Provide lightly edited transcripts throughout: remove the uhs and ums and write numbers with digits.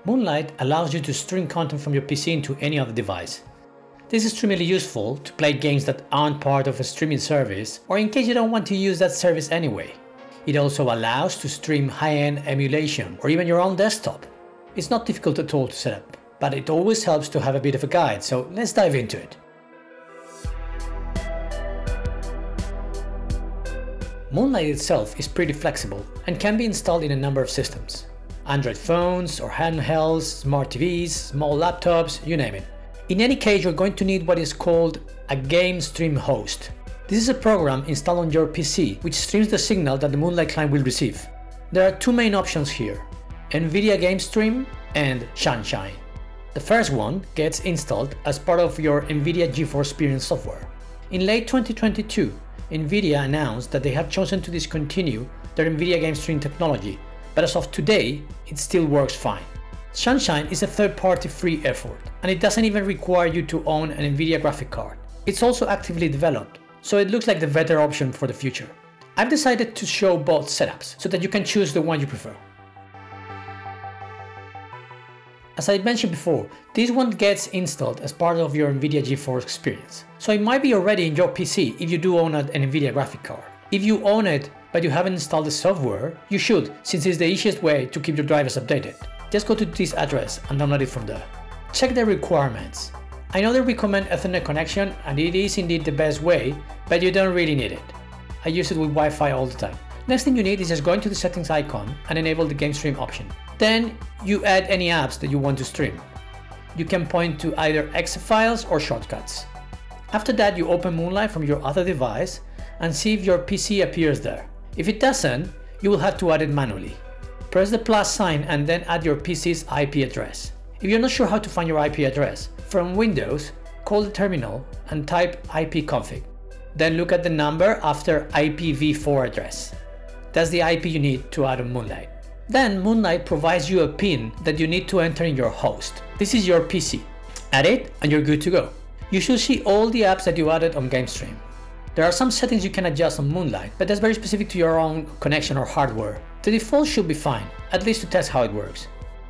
Moonlight allows you to stream content from your PC into any other device. This is extremely useful to play games that aren't part of a streaming service, or in case you don't want to use that service anyway. It also allows to stream high-end emulation or even your own desktop. It's not difficult at all to set up, but it always helps to have a bit of a guide, so let's dive into it. Moonlight itself is pretty flexible and can be installed in a number of systems. Android phones or handhelds, smart TVs, small laptops, you name it. In any case, you're going to need what is called a Gamestream host. This is a program installed on your PC which streams the signal that the Moonlight Client will receive. There are two main options here, Nvidia Gamestream and Sunshine. The first one gets installed as part of your Nvidia GeForce Experience software. In late 2022, Nvidia announced that they have chosen to discontinue their Nvidia Gamestream technology, but as of today, it still works fine. Sunshine is a third-party free effort, and it doesn't even require you to own an Nvidia graphic card. It's also actively developed, so it looks like the better option for the future. I've decided to show both setups so that you can choose the one you prefer. As I mentioned before, this one gets installed as part of your Nvidia GeForce Experience, so it might be already in your PC if you do own an Nvidia graphic card. If you own it but you haven't installed the software, you should, since it's the easiest way to keep your drivers updated. Just go to this address and download it from there. Check the requirements. I know they recommend Ethernet connection, and it is indeed the best way, but you don't really need it. I use it with Wi-Fi all the time. Next thing you need is just going to the settings icon and enable the game stream option. Then you add any apps that you want to stream. You can point to either exe files or shortcuts. After that, you open Moonlight from your other device and see if your PC appears there. If it doesn't, you will have to add it manually. Press the plus sign and then add your PC's IP address. If you're not sure how to find your IP address, from Windows, call the terminal and type ipconfig. Then look at the number after IPv4 address. That's the IP you need to add on Moonlight. Then Moonlight provides you a PIN that you need to enter in your host. This is your PC. Add it and you're good to go. You should see all the apps that you added on Gamestream. There are some settings you can adjust on Moonlight, but that's very specific to your own connection or hardware. The default should be fine, at least to test how it works.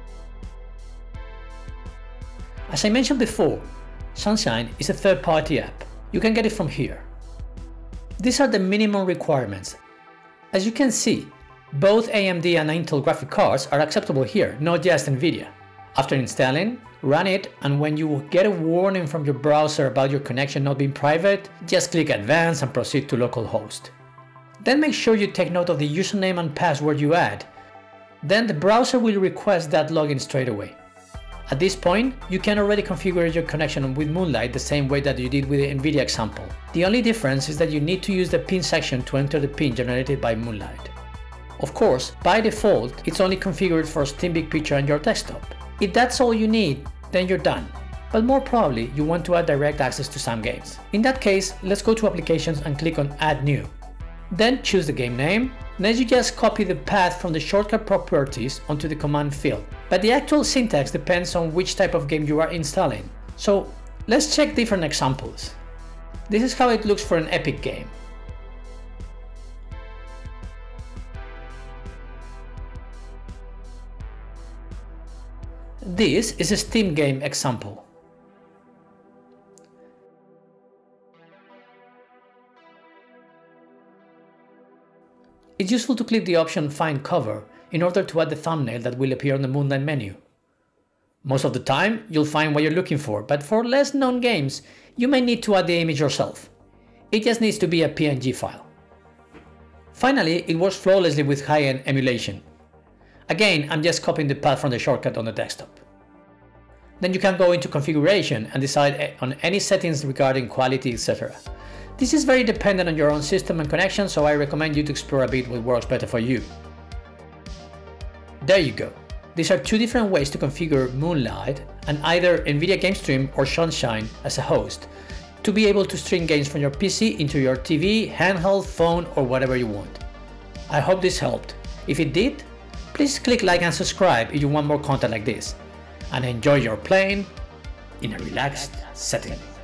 As I mentioned before, Sunshine is a third-party app. You can get it from here. These are the minimum requirements. As you can see, both AMD and Intel graphic cards are acceptable here, not just Nvidia. After installing, run it, and when you get a warning from your browser about your connection not being private, just click Advanced and proceed to localhost. Then make sure you take note of the username and password you add. Then the browser will request that login straight away. At this point, you can already configure your connection with Moonlight the same way that you did with the Nvidia example. The only difference is that you need to use the PIN section to enter the PIN generated by Moonlight. Of course, by default, it's only configured for Steam Big Picture on your desktop. If that's all you need, then you're done. But more probably, you want to add direct access to some games. In that case, let's go to Applications and click on Add New. Then choose the game name. Next, you just copy the path from the shortcut properties onto the command field. But the actual syntax depends on which type of game you are installing. So let's check different examples. This is how it looks for an Epic game. This is a Steam game example. It's useful to click the option Find Cover in order to add the thumbnail that will appear on the Moonlight menu. Most of the time, you'll find what you're looking for, but for less known games, you may need to add the image yourself. It just needs to be a PNG file. Finally, it works flawlessly with high-end emulation. Again, I'm just copying the path from the shortcut on the desktop. Then you can go into configuration and decide on any settings regarding quality, etc. This is very dependent on your own system and connection, so I recommend you to explore a bit what works better for you. There you go. These are two different ways to configure Moonlight and either Nvidia Gamestream or Sunshine as a host to be able to stream games from your PC into your TV, handheld, phone, or whatever you want. I hope this helped. If it did, please click like and subscribe if you want more content like this, and enjoy your playing in a relaxed setting.